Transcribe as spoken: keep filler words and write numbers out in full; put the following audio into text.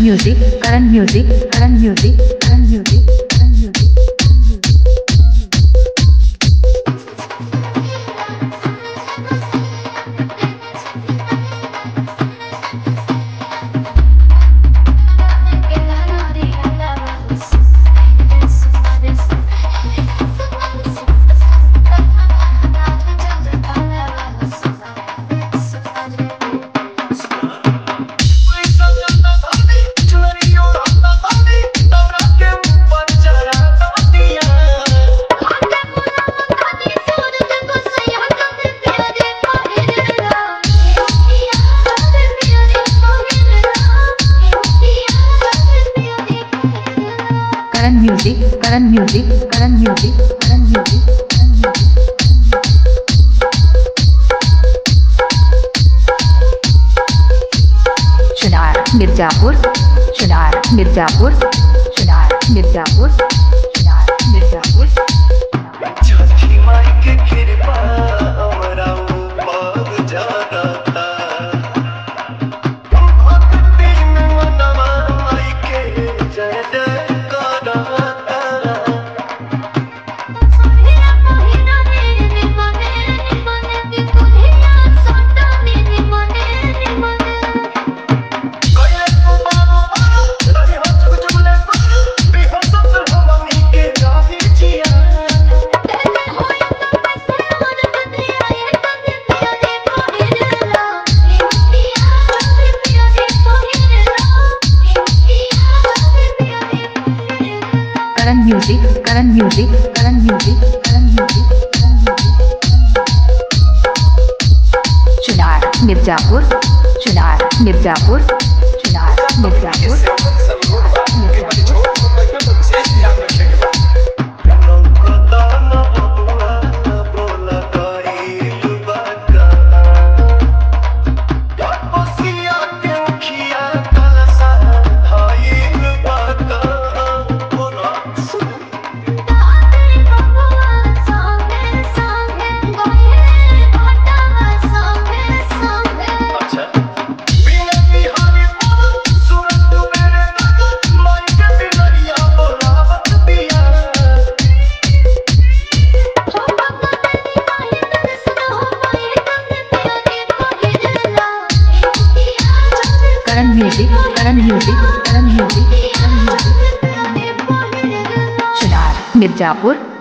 music Karan music Karan music Karan music Karan music Karan music Karan music Karan music Karan music Karan music Chunar Mirzapur Chunar Mirzapur Chunar Mirzapur Chunar Mirzapur Karan music Karan music Karan music Karan music Chunar Mirzapur Chunar Mirzapur Chunar Mirzapur Karan music Karan music Karan music Chunar Mirzapur